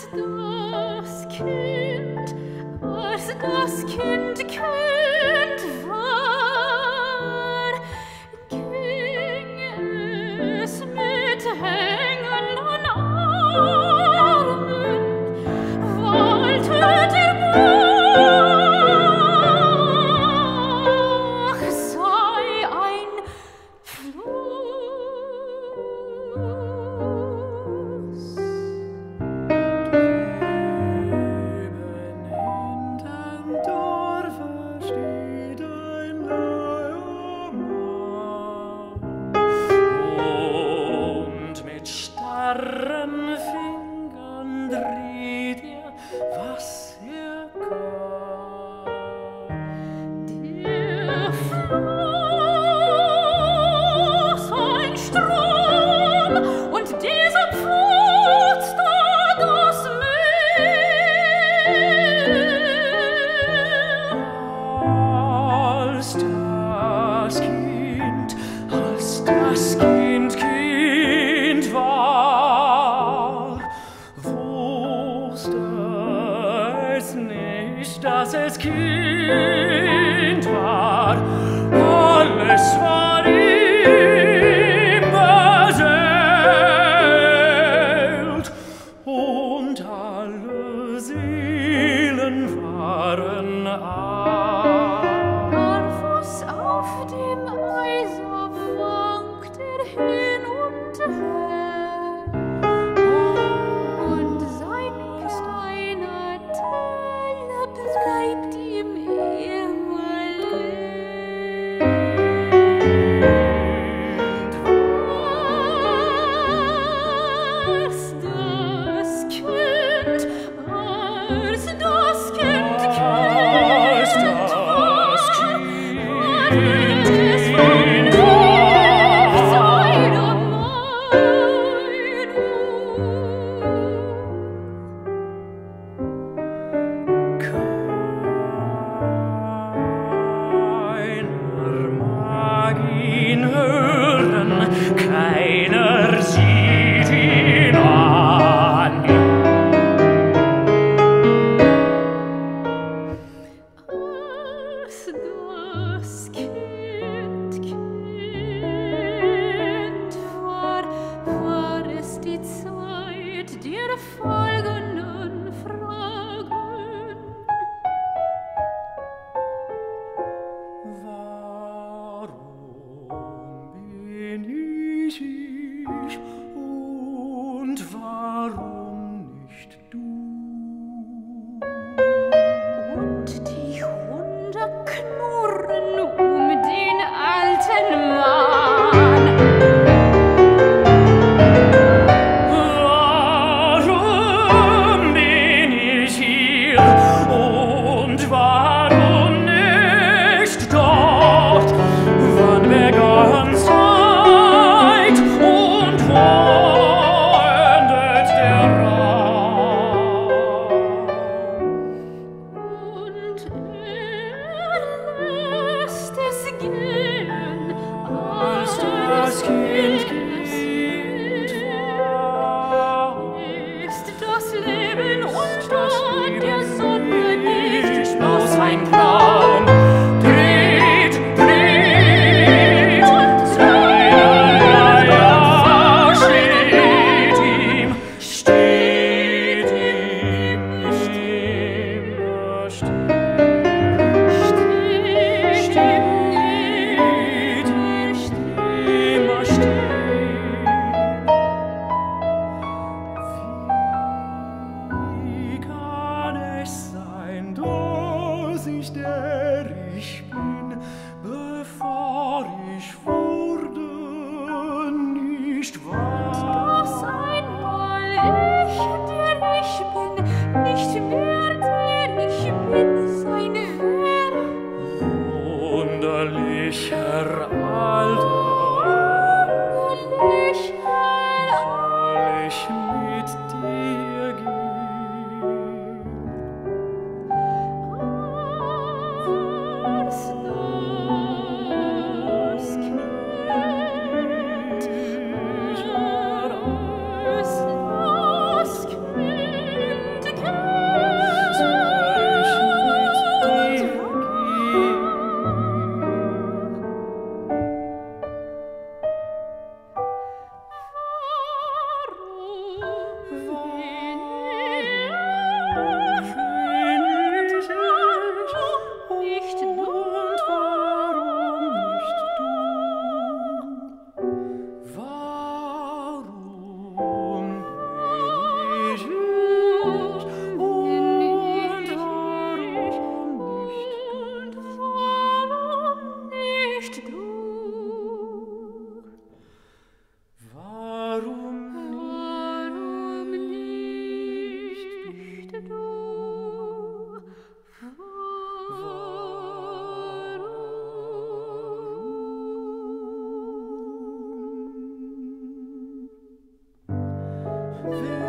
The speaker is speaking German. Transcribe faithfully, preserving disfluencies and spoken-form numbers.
das Kind, als das Kind Kind war, ging es mit hängenden Armen, wollte der Bach sei ein Fluss. Starren Fingern dreht er, was er kann. Der Fluss ein Strom, und dieser pflutzt das Meer. Als das Kind, als das Kind, Kind war, wusste es nicht, dass es Kind war. Alles war ihm beseelt, und alle Seelen waren arm. Barfuß auf dem Eis wankt er hin und her, und sein kleiner Teller bleibt ihm immer leer. Als das Kind, als das Kind Als Kind das war, Kind es von Kind Licht seiner Keiner mag ihn hören, keiner sieht ihn an. Als das Kind Kind war, war es die Zeit der folgenden Fragen. Warum bin ich ich und warum nicht du? Und die Hunde knurren um den alten Mann. Warum bin ich hier und warum nicht dort? Wann begann Zeit und wo endet der Raum? Und er lässt es gehen, Als das Kind Kind war, ist das Leben das unter der Leben Sonne nicht nicht bloß ein Traum. Dreht, dreht, zweierlei Jahr steht ihm, steht ihm immer still. Steht Steht ihm immer still. will